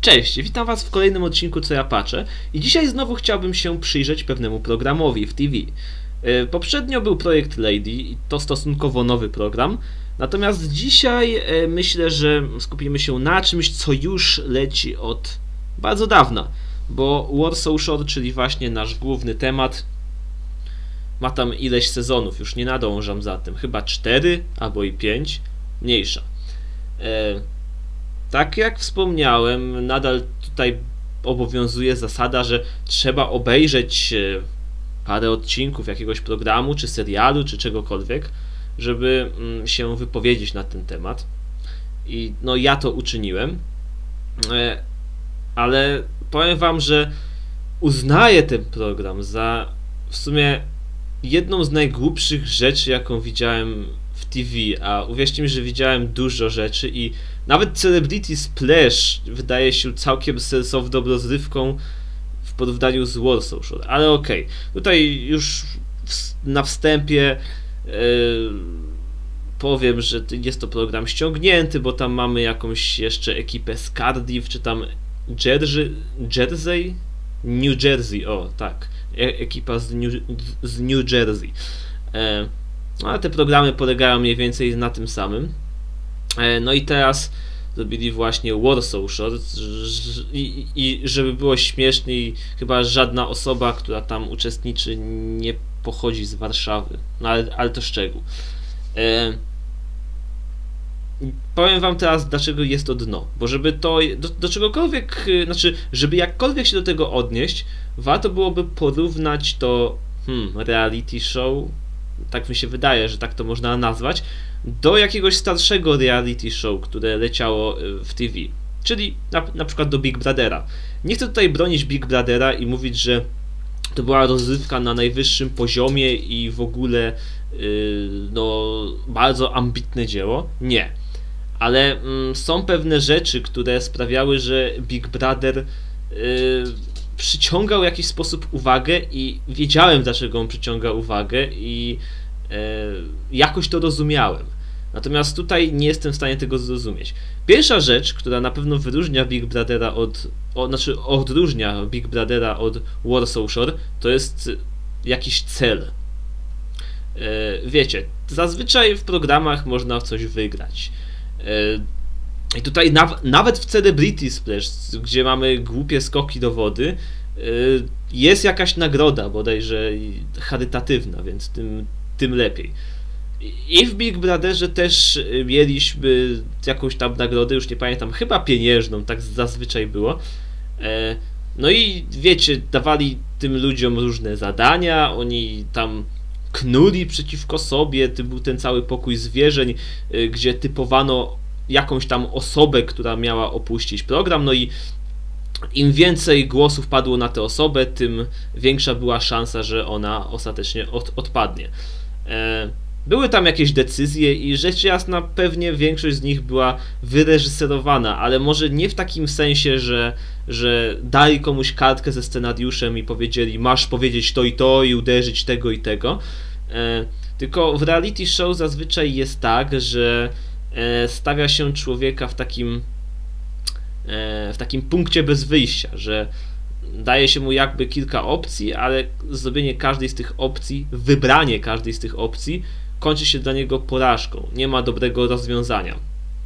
Cześć, witam Was w kolejnym odcinku Co ja patrzę i dzisiaj znowu chciałbym się przyjrzeć pewnemu programowi w TV. Poprzednio był projekt Lady i to stosunkowo nowy program, natomiast dzisiaj myślę, że skupimy się na czymś, co już leci od bardzo dawna, bo Warsaw Shore, czyli właśnie nasz główny temat, ma tam ileś sezonów, już nie nadążam za tym, chyba 4 albo i 5, mniejsza. Tak jak wspomniałem, nadal tutaj obowiązuje zasada, że trzeba obejrzeć parę odcinków jakiegoś programu, czy serialu, czy czegokolwiek, żeby się wypowiedzieć na ten temat. I no ja to uczyniłem, ale powiem Wam, że uznaję ten program za w sumie jedną z najgłupszych rzeczy, jaką widziałem w TV, a uwierzcie mi, że widziałem dużo rzeczy i nawet Celebrity Splash wydaje się całkiem sensowną rozrywką w porównaniu z Warsaw Shore, ale okej. Tutaj już na wstępie powiem, że jest to program ściągnięty, bo tam mamy jakąś jeszcze ekipę z Cardiff, czy tam New Jersey, o tak, ekipa z New Jersey. Ale te programy polegają mniej więcej na tym samym. No i teraz zrobili właśnie Warsaw Shore i żeby było śmieszniej, chyba żadna osoba, która tam uczestniczy, nie pochodzi z Warszawy. No ale to szczegół. Powiem Wam teraz, dlaczego jest to dno, bo żeby to do czegokolwiek, znaczy, żeby jakkolwiek się do tego odnieść, warto byłoby porównać to reality show, tak mi się wydaje, że tak to można nazwać, do jakiegoś starszego reality show, które leciało w TV, czyli na przykład do Big Brothera. Nie chcę tutaj bronić Big Brothera i mówić, że to była rozrywka na najwyższym poziomie i w ogóle no, bardzo ambitne dzieło. Nie. Ale są pewne rzeczy, które sprawiały, że Big Brother przyciągał w jakiś sposób uwagę i wiedziałem, dlaczego on przyciąga uwagę i jakoś to rozumiałem. Natomiast tutaj nie jestem w stanie tego zrozumieć. Pierwsza rzecz, która na pewno wyróżnia Big Brothera odróżnia Big Brothera od Warsaw Shore, to jest jakiś cel. Wiecie, zazwyczaj w programach można coś wygrać. I tutaj nawet w Celebrity Splash, gdzie mamy głupie skoki do wody, jest jakaś nagroda, bodajże charytatywna, więc tym lepiej. I w Big Brotherze też mieliśmy jakąś tam nagrodę, już nie pamiętam, chyba pieniężną, tak zazwyczaj było. No i wiecie, dawali tym ludziom różne zadania, oni tam knuli przeciwko sobie, był ten cały pokój zwierzeń, gdzie typowano jakąś tam osobę, która miała opuścić program, no i im więcej głosów padło na tę osobę, tym większa była szansa, że ona ostatecznie odpadnie. Były tam jakieś decyzje i rzecz jasna pewnie większość z nich była wyreżyserowana, ale może nie w takim sensie, że dali komuś kartkę ze scenariuszem i powiedzieli masz powiedzieć to i uderzyć tego i tego, tylko w reality show zazwyczaj jest tak, że stawia się człowieka w takim punkcie bez wyjścia, że daje się mu jakby kilka opcji, ale zrobienie każdej z tych opcji, wybranie każdej z tych opcji kończy się dla niego porażką. Nie ma dobrego rozwiązania.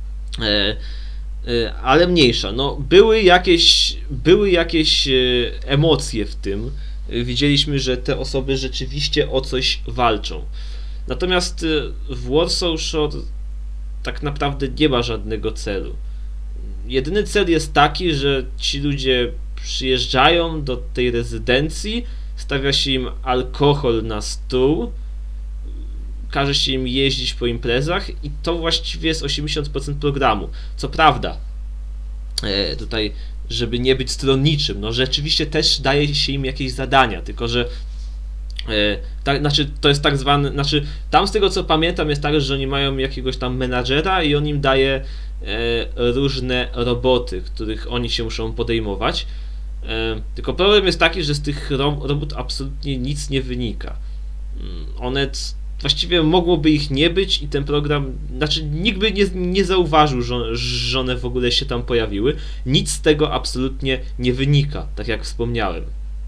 Ale mniejsza. No, były jakieś emocje w tym. Widzieliśmy, że te osoby rzeczywiście o coś walczą. Natomiast w Warsaw Shore tak naprawdę nie ma żadnego celu. Jedyny cel jest taki, że ci ludzie przyjeżdżają do tej rezydencji, stawia się im alkohol na stół, każe się im jeździć po imprezach i to właściwie jest 80% programu. Co prawda, tutaj, żeby nie być stronniczym, no rzeczywiście też daje się im jakieś zadania, tylko że to jest tak zwany, tam z tego co pamiętam jest tak, że oni mają jakiegoś tam menadżera i on im daje różne roboty, których oni się muszą podejmować. Tylko problem jest taki, że z tych robót absolutnie nic nie wynika. One właściwie mogłoby ich nie być i ten program, znaczy nikt by nie zauważył, że one w ogóle się tam pojawiły. Nic z tego absolutnie nie wynika, tak jak wspomniałem.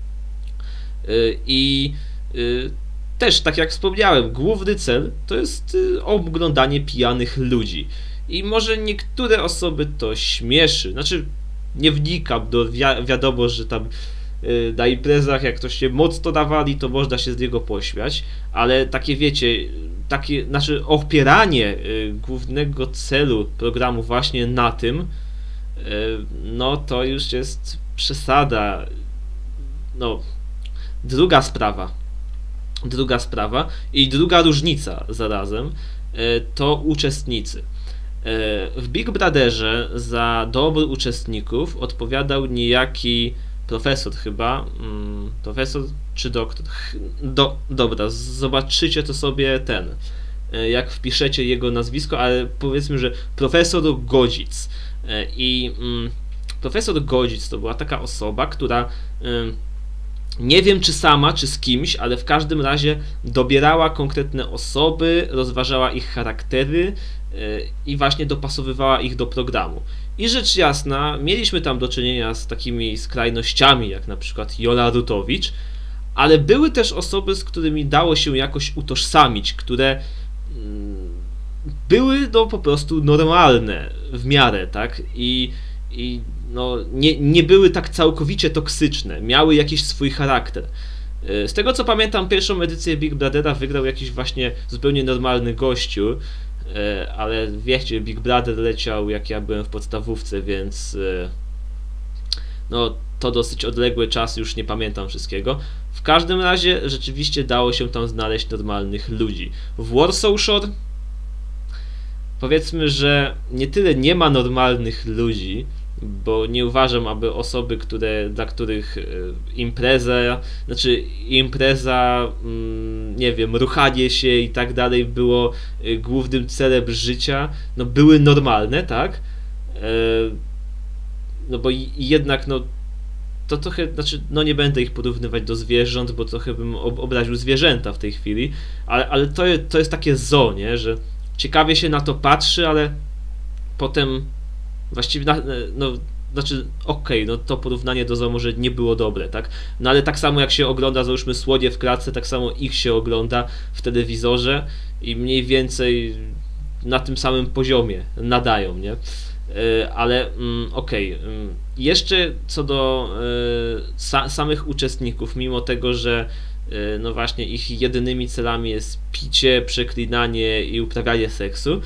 I też, tak jak wspomniałem, główny cel to jest oglądanie pijanych ludzi. I może niektóre osoby to śmieszy, znaczy nie wnikam, wiadomo, że tam na imprezach jak ktoś się mocno nawali, to można się z niego pośmiać, ale takie wiecie, takie, znaczy opieranie głównego celu programu właśnie na tym, no to już jest przesada. No, druga sprawa i druga różnica zarazem to uczestnicy. W Big Brotherze za dobór uczestników odpowiadał niejaki profesor chyba, profesor czy doktor? Dobra, zobaczycie to sobie jak wpiszecie jego nazwisko, ale powiedzmy, że profesor Godzic. I profesor Godzic to była taka osoba, która nie wiem czy sama, czy z kimś, ale w każdym razie dobierała konkretne osoby, rozważała ich charaktery i właśnie dopasowywała ich do programu. I rzecz jasna, mieliśmy tam do czynienia z takimi skrajnościami, jak na przykład Jola Rutowicz, ale były też osoby, z którymi dało się jakoś utożsamić, które były no po prostu normalne w miarę, tak? I no, nie były tak całkowicie toksyczne, miały jakiś swój charakter. Z tego co pamiętam, pierwszą edycję Big Brothera wygrał jakiś właśnie zupełnie normalny gościu, ale wiecie, Big Brother leciał jak ja byłem w podstawówce, więc no to dosyć odległy czas, już nie pamiętam wszystkiego. W każdym razie rzeczywiście dało się tam znaleźć normalnych ludzi. W Warsaw Shore powiedzmy, że nie tyle nie ma normalnych ludzi, bo nie uważam, aby osoby, dla których impreza, nie wiem, ruchanie się i tak dalej było głównym celem życia, no były normalne, tak? No bo jednak, no to trochę, znaczy, no nie będę ich porównywać do zwierząt, bo trochę bym obraził zwierzęta w tej chwili, ale to jest takie zoo, nie? Że ciekawie się na to patrzy, ale potem właściwie, no, znaczy, okej, no to porównanie do zoo może nie było dobre, tak? No ale tak samo jak się ogląda, załóżmy, słonie w klatce, tak samo ich się ogląda w telewizorze i mniej więcej na tym samym poziomie nadają, nie? Ale okej. Jeszcze co do samych uczestników, mimo tego, że no właśnie ich jedynymi celami jest picie, przeklinanie i uprawianie seksu,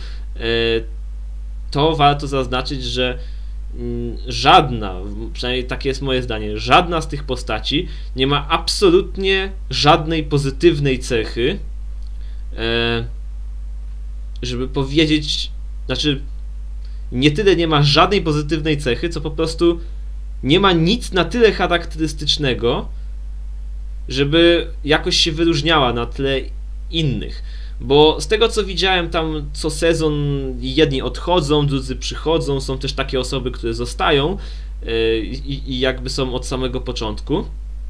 to warto zaznaczyć, że żadna, przynajmniej takie jest moje zdanie, żadna z tych postaci nie ma absolutnie żadnej pozytywnej cechy, żeby powiedzieć, znaczy nie tyle nie ma żadnej pozytywnej cechy, co po prostu nie ma nic na tyle charakterystycznego, żeby jakoś się wyróżniała na tle innych. Bo z tego co widziałem, tam co sezon jedni odchodzą, drudzy przychodzą, są też takie osoby, które zostają i jakby są od samego początku,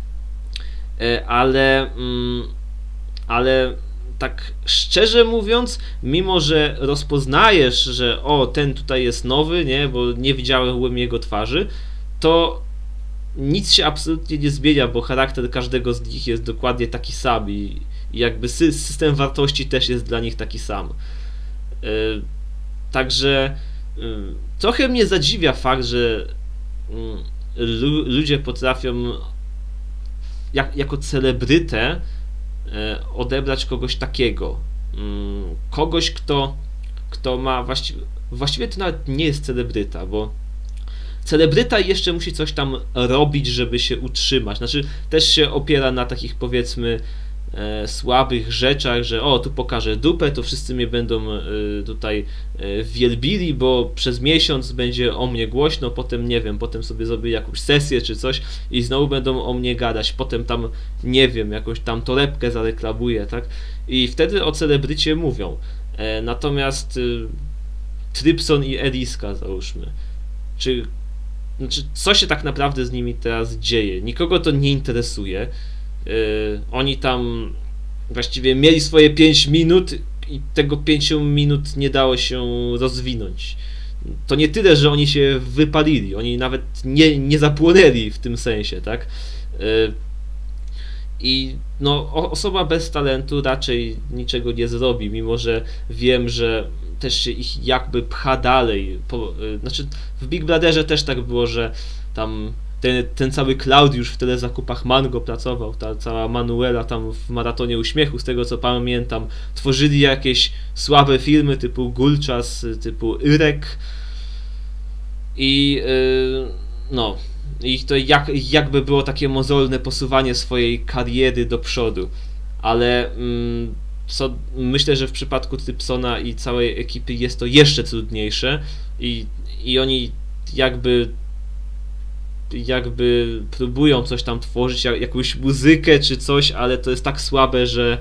ale tak szczerze mówiąc, mimo że rozpoznajesz, że o, ten tutaj jest nowy, nie, bo nie widziałem jego twarzy, to nic się absolutnie nie zmienia, bo charakter każdego z nich jest dokładnie taki sam i jakby system wartości też jest dla nich taki sam. Także trochę mnie zadziwia fakt, że ludzie potrafią jako celebrytę odebrać kogoś takiego. Kogoś, kto ma właściwie to nawet nie jest celebryta, bo celebryta jeszcze musi coś tam robić, żeby się utrzymać. Znaczy też się opiera na takich, powiedzmy, słabych rzeczach, że o, tu pokażę dupę, to wszyscy mnie będą tutaj wielbili, bo przez miesiąc będzie o mnie głośno, potem nie wiem, potem sobie zrobię jakąś sesję czy coś i znowu będą o mnie gadać, potem tam, nie wiem, jakąś tam torebkę zareklamuję, tak? I wtedy o celebrycie mówią. Natomiast Trypson i Eliska, załóżmy, co się tak naprawdę z nimi teraz dzieje? Nikogo to nie interesuje. Oni tam właściwie mieli swoje 5 minut i tego 5 minut nie dało się rozwinąć. To nie tyle, że oni się wypalili, oni nawet nie zapłonęli w tym sensie, tak? I no, osoba bez talentu raczej niczego nie zrobi, mimo że wiem, że też się ich jakby pcha dalej. Znaczy w Big Brotherze też tak było, że tam ten cały Klaudiusz w telezakupach Mango pracował, ta cała Manuela tam w Maratonie Uśmiechu, z tego co pamiętam, tworzyli jakieś słabe filmy typu Gulczas, typu Yrek i no i to jakby było takie mozolne posuwanie swojej kariery do przodu, ale myślę, że w przypadku Typsona i całej ekipy jest to jeszcze trudniejsze i oni jakby próbują coś tam tworzyć, jakąś muzykę czy coś, ale to jest tak słabe, że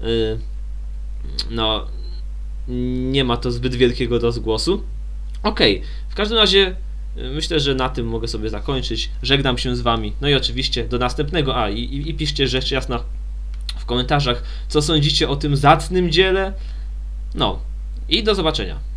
no nie ma to zbyt wielkiego rozgłosu. Okej, w każdym razie myślę, że na tym mogę sobie zakończyć. Żegnam się z wami. No i oczywiście do następnego. I piszcie rzecz jasna w komentarzach, co sądzicie o tym zacnym dziele. No i do zobaczenia.